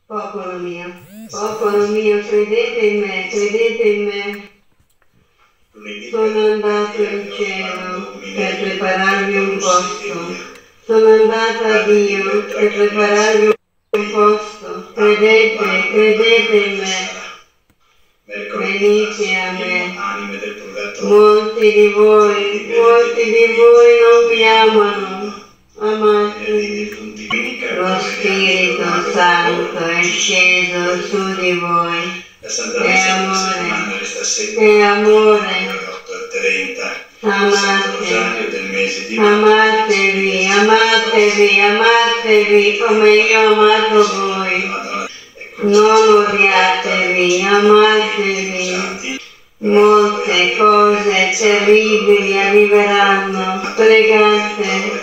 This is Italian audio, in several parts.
popolo mio, credete in me, credete in me. Sono andato in cielo per prepararvi un posto. Sono andata a Dio per prepararvi un posto. Credete, credete in me. Venite a me. Molti di voi non mi amano. Amatevi. Lo Spirito Santo è sceso su di voi. È amore. Amatevi come io ho amato voi. Non odiatevi, amatevi. Molte cose terribili arriveranno. Pregate.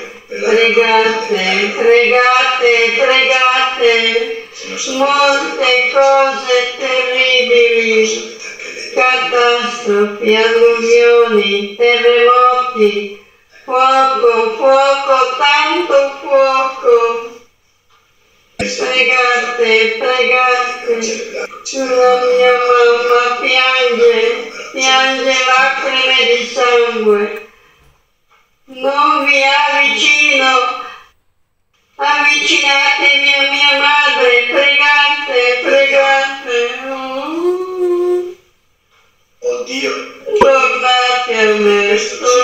Molte cose terribili. Catastrofi, alluvioni, terremoti, fuoco, tanto fuoco. Pregate. La mia mamma piange lacrime di sangue. Non vi avvicino. Avvicinatevi a mia madre, pregate. Oddio, tornate a me.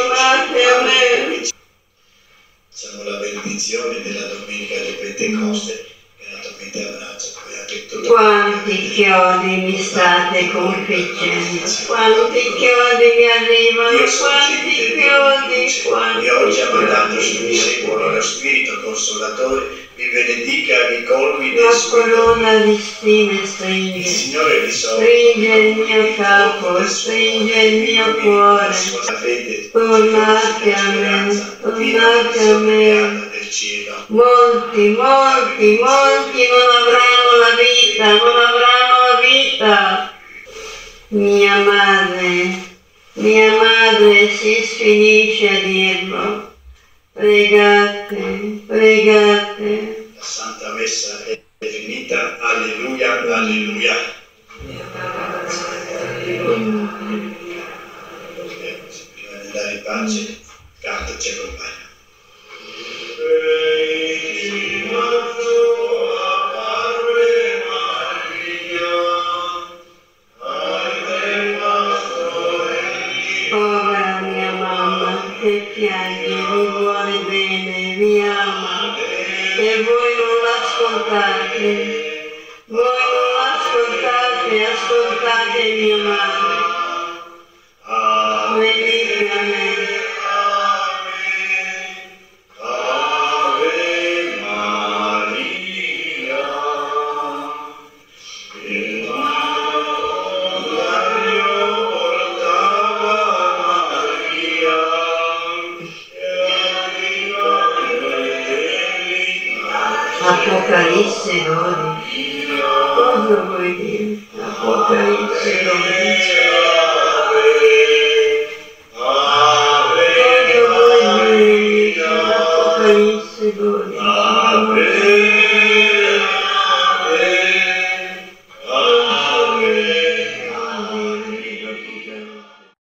Facciamo la benedizione della domenica di Pentecoste, che naturalmente abbraccia poi anche tutto. Quanti chiodi mi state configgendo, quanti chiodi mi arrivano, quanti chiodi. E oggi ha mandato su di sé lo Spirito Consolatore, vi benedica, vi colmi del suo corona di stime stringe. Il Signore risolve. Stringe il mio capo, stringe il mio cuore. Tornate a me. Molti non avranno la vita. Mia madre si sfinisce a dirlo. Pregate. La Santa Messa è finita. Alleluia. Prima di andare in pace, canto ci accompagna. Povera mia mamma, che piange, vi vuole bene, vi ama, e voi non l'ascoltate. Ascoltate mia madre. Venite a me. Apocalisse 12. Cosa vuoi dire? Apocalisse 12.